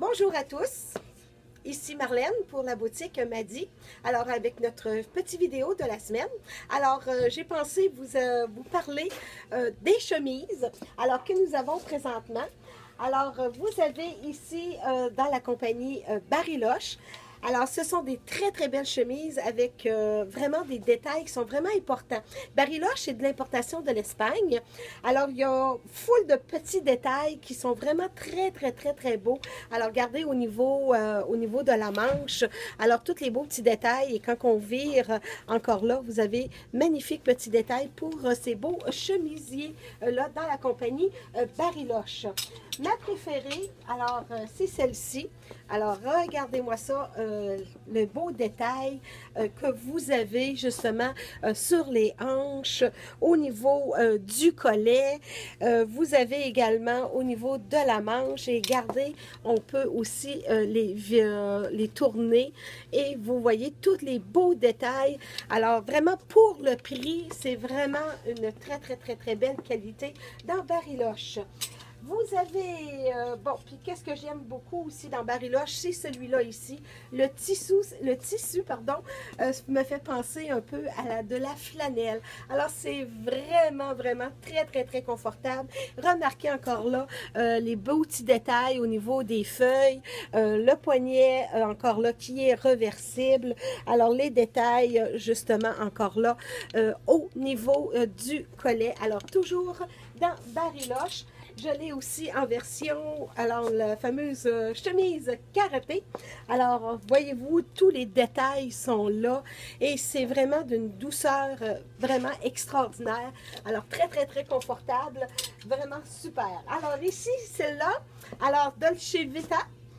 Bonjour à tous, ici Marlène pour la boutique Madi. Alors avec notre petite vidéo de la semaine. Alors j'ai pensé vous parler des chemises alors que nous avons présentement. Alors vous avez ici dans la compagnie Bariloche. Alors, ce sont des très belles chemises avec vraiment des détails qui sont vraiment importants. Bariloche est de l'importation de l'Espagne. Alors, il y a foule de petits détails qui sont vraiment très beaux. Alors, regardez au niveau de la manche. Alors, tous les beaux petits détails. Et quand on vire, encore là, vous avez magnifiques petits détails pour ces beaux chemisiers là dans la compagnie Bariloche. Ma préférée, alors, c'est celle-ci. Alors, regardez-moi ça, le beau détail que vous avez justement sur les hanches, au niveau du collet. Vous avez également au niveau de la manche et regardez, on peut aussi les tourner et vous voyez tous les beaux détails. Alors, vraiment, pour le prix, c'est vraiment une très belle qualité dans Bariloche. Vous avez, bon, puis qu'est-ce que j'aime beaucoup aussi dans Bariloche, c'est celui-là ici. Le tissu, pardon, me fait penser un peu à de la flanelle. Alors, c'est vraiment très confortable. Remarquez encore là les beaux petits détails au niveau des feuilles, le poignet encore là qui est reversible. Alors, les détails, justement, encore là, au niveau du collet. Alors, toujours dans Bariloche. Je l'ai aussi en version, alors la fameuse chemise carottée. Alors, voyez-vous, tous les détails sont là et c'est vraiment d'une douceur vraiment extraordinaire. Alors, très confortable, vraiment super. Alors, ici, celle-là, alors Dolce Vita,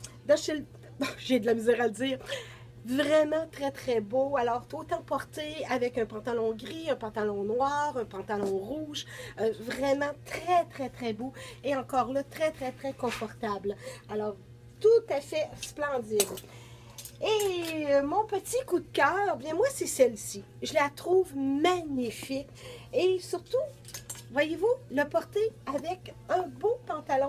j'ai de la misère à le dire. Vraiment très beau. Alors, autant porter avec un pantalon gris, un pantalon noir, un pantalon rouge. Vraiment très beau. Et encore là, très confortable. Alors, tout à fait splendide. Et mon petit coup de cœur, bien moi, c'est celle-ci. Je la trouve magnifique. Et surtout, voyez-vous, le porter avec un beau pantalon.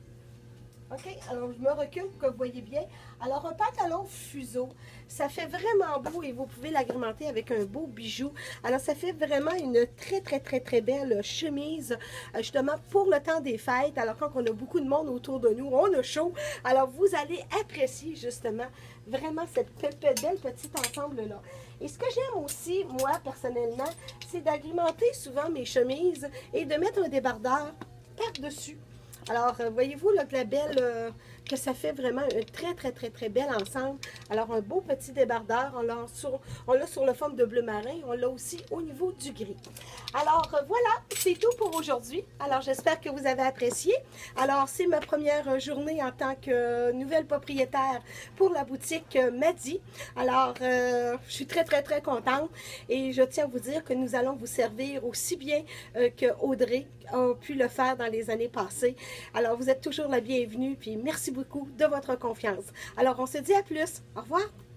OK, alors je me recule pour que vous voyez bien. Alors, un pantalon fuseau, ça fait vraiment beau et vous pouvez l'agrémenter avec un beau bijou. Alors, ça fait vraiment une très belle chemise, justement, pour le temps des fêtes. Alors, quand on a beaucoup de monde autour de nous, on a chaud. Alors, vous allez apprécier, justement, vraiment cette belle petite ensemble-là. Et ce que j'aime aussi, moi, personnellement, c'est d'agrémenter souvent mes chemises et de mettre un débardeur par-dessus. Alors, voyez-vous là, que ça fait vraiment un très bel ensemble. Alors, un beau petit débardeur. On l'a sur le forme de bleu marin. On l'a aussi au niveau du gris. Alors, voilà, c'est tout pour aujourd'hui. Alors, j'espère que vous avez apprécié. Alors, c'est ma première journée en tant que nouvelle propriétaire pour la boutique Madi. Alors, je suis très contente. Et je tiens à vous dire que nous allons vous servir aussi bien que Audrey a pu le faire dans les années passées. Alors, vous êtes toujours la bienvenue, puis merci beaucoup de votre confiance. Alors, on se dit à plus. Au revoir.